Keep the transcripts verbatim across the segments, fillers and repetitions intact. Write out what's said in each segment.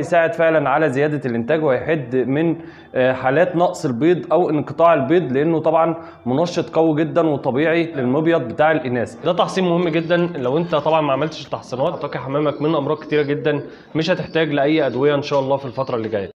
يساعد فعلا على زياده الانتاج ويحد من حالات نقص البيض او انقطاع البيض، لانه طبعا منشط قوي جدا وطبيعي للمبيض بتاع الاناث. ده تحصين مهم جدا. لو انت طبعا ما عملتش التحصينات هتقي حمامك من امراض كتيره جدا، مش هتحتاج لاي ادويه ان شاء الله في الفتره اللي جايه.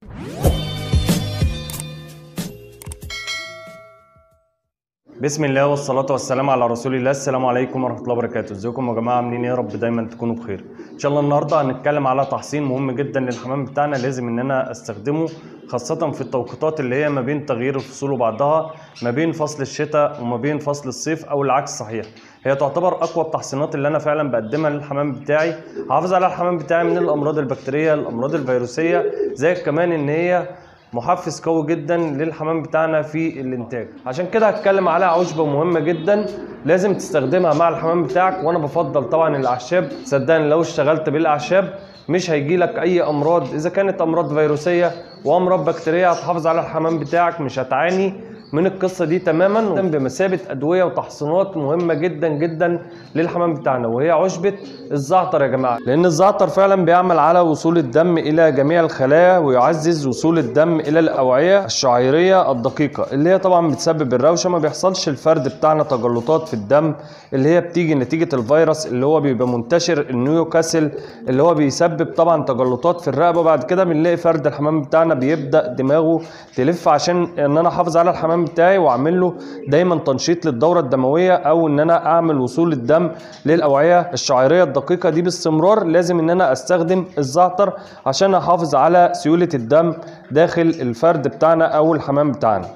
بسم الله والصلاة والسلام على رسول الله. السلام عليكم ورحمة الله وبركاته. ازيكم يا جماعة، عاملين ايه؟ يا رب دايما تكونوا بخير. ان شاء الله النهارده هنتكلم على تحصين مهم جدا للحمام بتاعنا، لازم ان انا استخدمه خاصة في التوقيتات اللي هي ما بين تغيير الفصول وبعضها، ما بين فصل الشتاء وما بين فصل الصيف او العكس صحيح. هي تعتبر اقوى التحصينات اللي انا فعلا بقدمها للحمام بتاعي، حافظ على الحمام بتاعي من الامراض البكتيرية، الامراض الفيروسية، زي كمان ان هي محفز قوي جدا للحمام بتاعنا في الانتاج. عشان كده هتكلم على عشبه مهمه جدا لازم تستخدمها مع الحمام بتاعك، وانا بفضل طبعا الاعشاب. صدقني لو اشتغلت بالاعشاب مش هيجي لك اي امراض، اذا كانت امراض فيروسيه وامراض بكتيريه هتحافظ على الحمام بتاعك، مش هتعاني من القصه دي تماما، بمثابه ادويه وتحصينات مهمه جدا جدا للحمام بتاعنا، وهي عشبه الزعتر يا جماعه. لان الزعتر فعلا بيعمل على وصول الدم الى جميع الخلايا، ويعزز وصول الدم الى الاوعيه الشعيريه الدقيقه اللي هي طبعا بتسبب الروشه. ما بيحصلش الفرد بتاعنا تجلطات في الدم اللي هي بتيجي نتيجه الفيروس اللي هو بيبقى منتشر، النيوكاسل، اللي هو بيسبب طبعا تجلطات في الرقبه. بعد كده بنلاقي فرد الحمام بتاعنا بيبدا دماغه تلف، عشان ان انا احافظ على الحمام بتاعي واعمل له دايما تنشيط للدوره الدمويه، او ان انا اعمل وصول الدم للاوعيه الشعيريه الدقيقه دي باستمرار. لازم ان انا استخدم الزعتر عشان احافظ على سيوله الدم داخل الفرد بتاعنا او الحمام بتاعنا.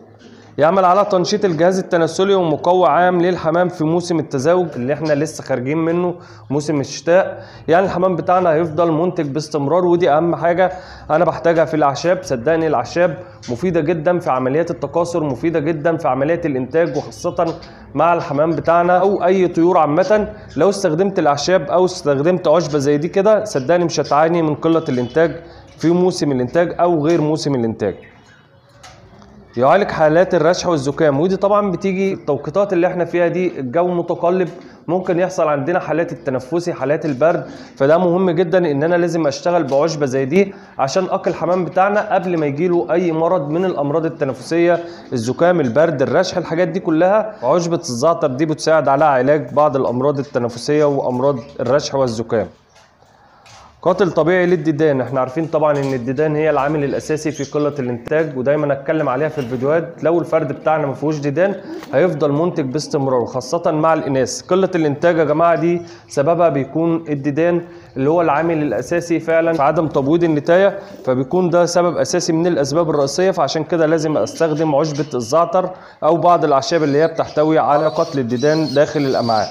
يعمل على تنشيط الجهاز التناسلي ومقوي عام للحمام في موسم التزاوج اللي احنا لسه خارجين منه، موسم الشتاء. يعني الحمام بتاعنا هيفضل منتج باستمرار، ودي اهم حاجه انا بحتاجها في الاعشاب. صدقني الاعشاب مفيده جدا في عمليات التكاثر، مفيده جدا في عمليات الانتاج، وخاصه مع الحمام بتاعنا او اي طيور عامه. لو استخدمت الاعشاب او استخدمت عشبه زي دي كده، صدقني مش هتعاني من قله الانتاج في موسم الانتاج او غير موسم الانتاج. يعالج حالات الرشح والزكام، ودي طبعا بتيجي التوقيتات اللي احنا فيها دي، الجو متقلب، ممكن يحصل عندنا حالات التنفسي، حالات البرد. فده مهم جدا ان انا لازم اشتغل بعشبه زي دي عشان اقي الحمام بتاعنا قبل ما يجيله اي مرض من الامراض التنفسيه، الزكام، البرد، الرشح، الحاجات دي كلها. عشبه الزعتر دي بتساعد على علاج بعض الامراض التنفسيه وامراض الرشح والزكام. قاتل طبيعي للديدان، احنا عارفين طبعا ان الديدان هي العامل الاساسي في قله الانتاج، ودايما اتكلم عليها في الفيديوهات. لو الفرد بتاعنا ما فيهوش ديدان هيفضل منتج باستمرار، خاصه مع الاناث. قله الانتاج يا جماعه دي سببها بيكون الديدان، اللي هو العامل الاساسي فعلا في عدم تبويض النتايه، فبيكون ده سبب اساسي من الاسباب الرئيسيه. فعشان كده لازم استخدم عشبه الزعتر او بعض الاعشاب اللي هي بتحتوي على قتل الديدان داخل الامعاء.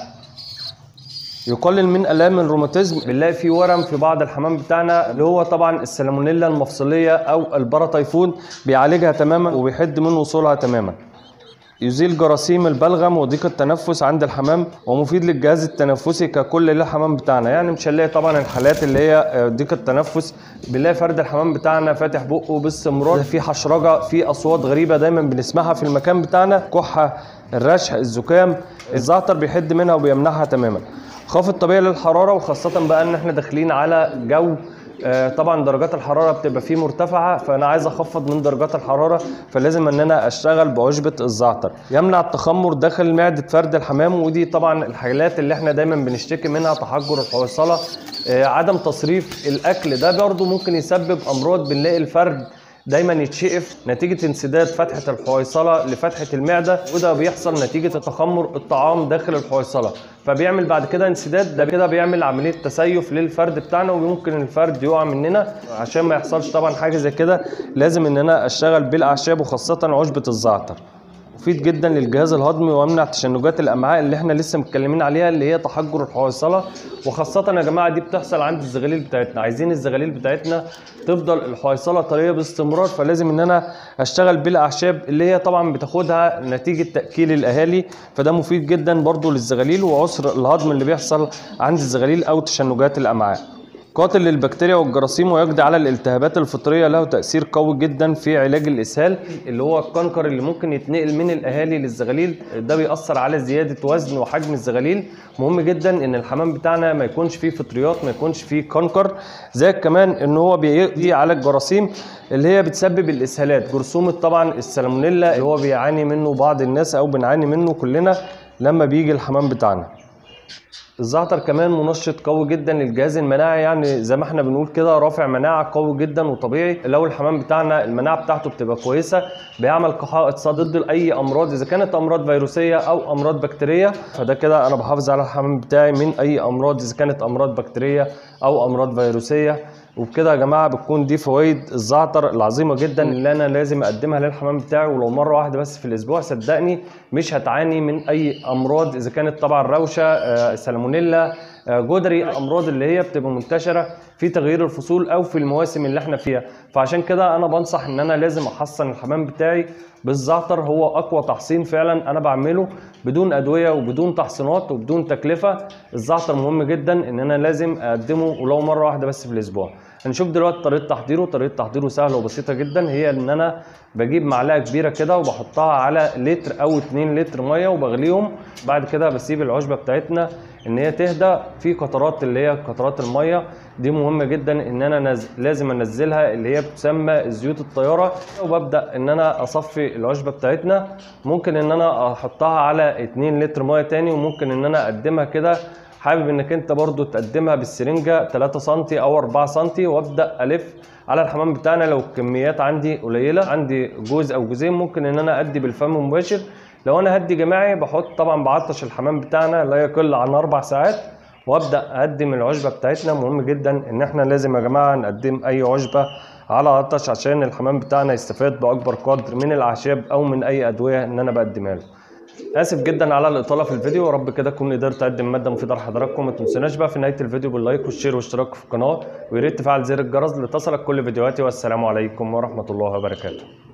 يقلل من الام الروماتيزم، بنلاقي فيه ورم في بعض الحمام بتاعنا اللي هو طبعا السالمونيلا المفصليه او الباراتايفود، بيعالجها تماما وبيحد من وصولها تماما. يزيل جراثيم البلغم وضيق التنفس عند الحمام، ومفيد للجهاز التنفسي ككل للحمام بتاعنا. يعني مش هنلاقي طبعا الحالات اللي هي ضيق التنفس، بنلاقي فرد الحمام بتاعنا فاتح بقه باستمرار، في حشرجه، في اصوات غريبه دايما بنسمعها في المكان بتاعنا، كحه، الرشح، الزكام. الزعتر بيحد منها وبيمنعها تماما. خافض طبيعي للحراره، وخاصه بقى ان احنا داخلين على جو آه طبعا درجات الحراره بتبقى فيه مرتفعه، فانا عايز اخفض من درجات الحراره، فلازم ان انا اشتغل بعشبه الزعتر. يمنع التخمر داخل معده فرد الحمام، ودي طبعا الحالات اللي احنا دايما بنشتكي منها، تحجر الحويصله، آه عدم تصريف الاكل، ده برضو ممكن يسبب امراض. بنلاقي الفرد دايما يتشقف نتيجه انسداد فتحه الحويصله لفتحه المعده، وده بيحصل نتيجه تخمر الطعام داخل الحويصله، فبيعمل بعد كده انسداد، ده كده بيعمل عمليه تسيف للفرد بتاعنا، وممكن الفرد يقع مننا. عشان ما يحصلش طبعا حاجه زي كده لازم ان انا اشتغل بالاعشاب، وخاصه عشبه الزعتر. مفيد جدا للجهاز الهضمي ويمنع تشنجات الامعاء اللي احنا لسه متكلمين عليها، اللي هي تحجر الحويصله. وخاصه يا جماعه دي بتحصل عند الزغاليل بتاعتنا، عايزين الزغاليل بتاعتنا تفضل الحويصله طريه باستمرار، فلازم ان انا اشتغل بالاعشاب اللي هي طبعا بتاخدها نتيجه تاكيل الاهالي، فده مفيد جدا برضو للزغاليل وعسر الهضم اللي بيحصل عند الزغاليل او تشنجات الامعاء. قاتل للبكتيريا والجراثيم ويقضي على الالتهابات الفطريه، له تاثير قوي جدا في علاج الاسهال اللي هو الكنكر اللي ممكن يتنقل من الاهالي للزغاليل. ده بيأثر على زياده وزن وحجم الزغاليل. مهم جدا ان الحمام بتاعنا ما يكونش فيه فطريات، ما يكونش فيه كنكر. زائد كمان ان هو بيقضي على الجراثيم اللي هي بتسبب الاسهالات، جرثومه طبعا السالمونيلا اللي هو بيعاني منه بعض الناس او بنعاني منه كلنا لما بيجي الحمام بتاعنا. الزعتر كمان منشط قوي جدا للجهاز المناعي، يعني زي ما احنا بنقول كده رافع مناعه قوي جدا وطبيعي. لو الحمام بتاعنا المناعه بتاعته بتبقى كويسه بيعمل كحائط صد ضد اي امراض، اذا كانت امراض فيروسيه او امراض بكتيريه. فده كده انا بحافظ على الحمام بتاعي من اي امراض، اذا كانت امراض بكتيريه او امراض فيروسيه. وبكده يا جماعه بتكون دي فوائد الزعتر العظيمه جدا اللي انا لازم اقدمها للحمام بتاعي، ولو مره واحده بس في الاسبوع صدقني مش هتعاني من اي امراض، اذا كانت طبعا روشه، آه، سالمونيلا، آه، جدري، الامراض اللي هي بتبقى منتشره في تغيير الفصول او في المواسم اللي احنا فيها. فعشان كده انا بنصح ان انا لازم احصن الحمام بتاعي بالزعتر. هو اقوى تحصين فعلا انا بعمله بدون ادويه وبدون تحصينات وبدون تكلفه. الزعتر مهم جدا ان انا لازم اقدمه ولو مره واحده بس في الاسبوع. هنشوف دلوقتي طريقه تحضيره. طريقه تحضيره سهله وبسيطه جدا، هي ان انا بجيب معلقه كبيره كده وبحطها على لتر او اتنين لتر ميه وبغليهم. بعد كده بسيب العشبه بتاعتنا ان هي تهدى في قطرات اللي هي قطرات الميه دي. مهمه جدا ان انا نز... لازم انزلها اللي هي بتسمى زيوت الطياره. وببدا ان انا اصفي العشبه بتاعتنا. ممكن ان انا احطها على اتنين لتر ميه تاني، وممكن ان انا اقدمها كده. حابب انك انت برضو تقدمها بالسرنجه تلاتة سنتي او اربعة سنتي، وابدا الف على الحمام بتاعنا. لو الكميات عندي قليله، عندي جوز او جوزين، ممكن ان انا ادي بالفم مباشر. لو انا هدي جماعي بحط طبعا بعطش الحمام بتاعنا لا يقل عن اربع ساعات، وابدا اقدم العشبه بتاعتنا. مهم جدا ان احنا لازم يا جماعه نقدم اي عشبه على عطش عشان الحمام بتاعنا يستفاد باكبر قدر من الاعشاب او من اي ادويه ان انا بقدمها له. اسف جدا على الاطاله في الفيديو، يا رب كده اكون قدرت اقدم ماده مفيده لحضراتكم. ما تنسوناش بقى في نهايه الفيديو باللايك والشير والاشتراك في القناه، ويا ريت تفعل زر الجرس لتصلك كل فيديوهاتي. والسلام عليكم ورحمه الله وبركاته.